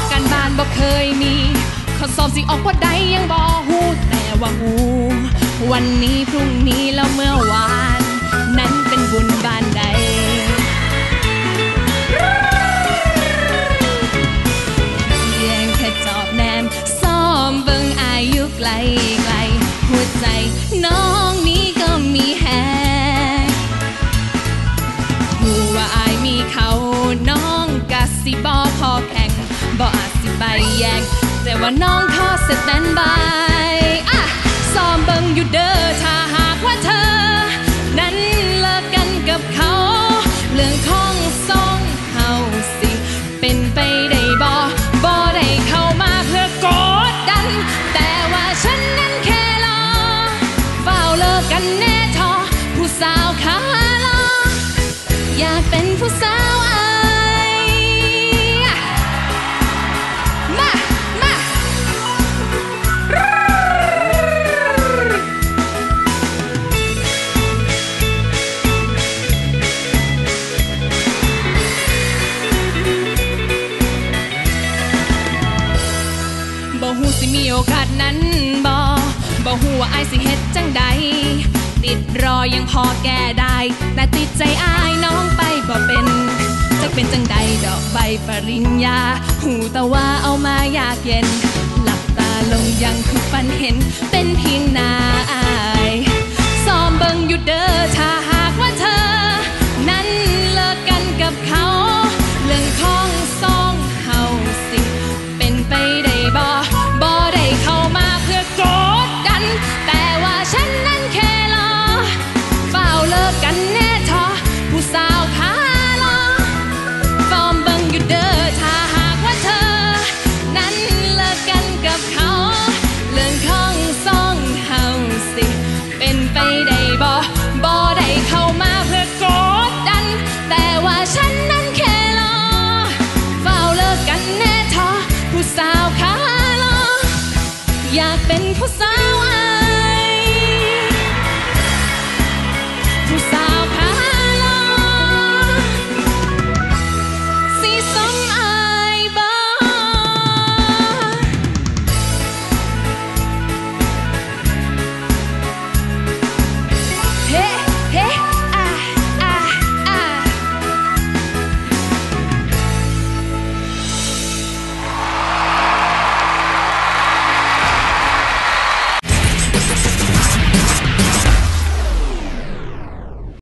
การบ้านบ่เคยมีข้อสอบสิออกว่าใดยังบ่ฮู้แต่ว่าฮู้วันนี้พรุ่งนี้แล้วเมื่อวานนั้นเป็นบุญบานใดแยงแค่จอบแนมซ้อมเบิ่งอายุไกลไกลหัวใจน้องนี้ก็มีแฮงหูว่าอายมีเขาน้องกะสิบ่พอแข่งบ่อาจสิไปแย่งแต่ว่าน้องขอสแตนบายซ้อมเบิ่งอยู่เด้อถ้าหากว่าเธอนั้นเลิกกันกับเขาเรื่องของสองเฮาสิเป็นไปได้บ่ได้เข้ามาเพื่อกดดันแต่ว่าฉันนั้นแค่รอเฝ้าเลิกกันแน่ทอผู้สาวขาลออยากเป็นผู้สาวบ่ฮู้สิมีโอกาสนั้นบ่ฮู้ว่าอายสิเฮ็ดจังใดติดรอยังพอแก้ได้แต่ติดใจอายน้องไปบ่เป็นจะเป็นจังใดดอกใบปริญญาหูแต่ว่าเอามายากเย็นหลับตาลงยังคือฝันเห็นเป็นเพียงหน้าอายซ้อมเบิ่งอยู่เด้อถ้าหากว่าเธอนั้นเลิกกันกับเขาเรื่องของสองเฮาสิเป็นไปได้บ่ได้เข้ามาเพื่อกดดันแต่ว่าฉันนั้นแค่รอเฝ้าเลิกกันแน่ทอผู้สาวขาลอฟอร์มเบิ่งอยู่เด้อถ้าหากว่าเธอนั้นเลิกกันกับเขาเรื่องของสองเฮาสิเป็นไปได้บ่ได้เข้ามาเพื่อกดดันแต่ว่าฉันนั้นแค่รอเฝ้าเลิกกันแน่ทอผู้สาวขาลออยากเป็นผู้สาว